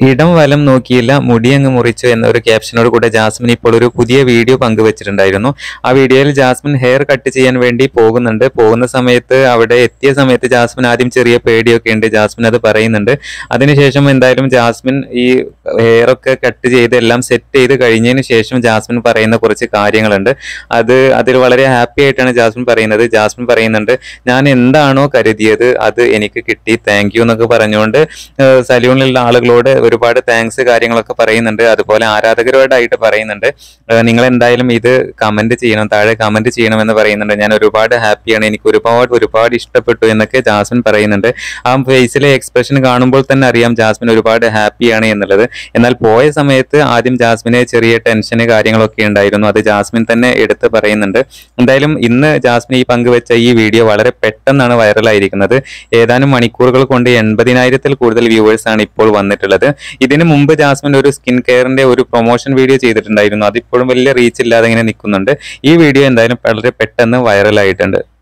ഇടം വലം നോക്കിയില്ല മുടിയങ്ങ് മുറിച്ചു എന്നൊരു ക്യാപ്ഷനോട് കൂടെ ജാസ്മിൻ ഇപ്പോൾ ഒരു പുതിയ വീഡിയോ പങ്കുവച്ചിട്ടുണ്ടായിരുന്നു. ആ വീഡിയോയിൽ ജാസ്മിൻ ഹെയർ കട്ട് ചെയ്യാൻ വേണ്ടി പോകുന്നുണ്ട്. പോകുന്ന സമയത്ത് അവിടെ എത്തിയ സമയത്ത് ജാസ്മിൻ ആദ്യം ചെറിയ പേടിയൊക്കെ ഉണ്ട്. ജാസ്മിൻ അത് പറയുന്നുണ്ട്. അതിനുശേഷം എന്തായാലും ജാസ്മിൻ ഈ ഹെയർ ഒക്കെ കട്ട് ചെയ്ത് എല്ലാം സെറ്റ് ചെയ്ത് കഴിഞ്ഞതിന് ശേഷം ജാസ്മിൻ പറയുന്ന കുറച്ച് കാര്യങ്ങളുണ്ട്. അതിൽ വളരെ ഹാപ്പി ആയിട്ടാണ് ജാസ്മിൻ പറയുന്നത്. ജാസ്മിൻ പറയുന്നുണ്ട്, ഞാൻ എന്താണോ കരുതിയത് അത് എനിക്ക് കിട്ടി, താങ്ക് യു എന്നൊക്കെ പറഞ്ഞുകൊണ്ട് സലൂണിലുള്ള ആളുകളോട് ഒരുപാട് താങ്ക്സ് കാര്യങ്ങളൊക്കെ പറയുന്നുണ്ട്. അതുപോലെ ആരാധകരോടായിട്ട് പറയുന്നുണ്ട്, നിങ്ങൾ എന്തായാലും ഇത് കമന്റ് ചെയ്യണം, താഴെ കമന്റ് ചെയ്യണമെന്ന് പറയുന്നുണ്ട്. ഞാൻ ഒരുപാട് ഹാപ്പിയാണ്, എനിക്ക് ഒരുപാട് ഇഷ്ടപ്പെട്ടു എന്നൊക്കെ ജാസ്മിൻ പറയുന്നുണ്ട്. ആ ഫേസിലെ എക്സ്പ്രഷൻ കാണുമ്പോൾ തന്നെ അറിയാം ജാസ്മിൻ ഒരുപാട് ഹാപ്പിയാണ് എന്നുള്ളത്. എന്നാൽ പോയ സമയത്ത് ആദ്യം ജാസ്മിന് ചെറിയ ടെൻഷന് കാര്യങ്ങളൊക്കെ ഉണ്ടായിരുന്നു. അത് ജാസ്മിൻ തന്നെ എടുത്ത് പറയുന്നുണ്ട്. എന്തായാലും ഇന്ന് ജാസ്മിൻ ഈ പങ്കുവെച്ച ഈ വീഡിയോ വളരെ പെട്ടെന്നാണ് വൈറലായിരിക്കുന്നത്. ഏതാനും മണിക്കൂറുകൾ കൊണ്ട് 80,000-ൽ കൂടുതൽ വ്യൂവേഴ്സ് ആണ് ഇപ്പോൾ വന്നിട്ടുള്ളത്. ഇതിനു മുമ്പ് ജാസ്മിൻ ഒരു സ്കിൻ കെയറിന്റെ ഒരു പ്രൊമോഷൻ വീഡിയോ ചെയ്തിട്ടുണ്ടായിരുന്നു. അതിപ്പോഴും വലിയ റീച്ച് ഇല്ലാതെ ഇങ്ങനെ നിൽക്കുന്നുണ്ട്. ഈ വീഡിയോ എന്തായാലും വളരെ പെട്ടെന്ന് വൈറലായിട്ടുണ്ട്.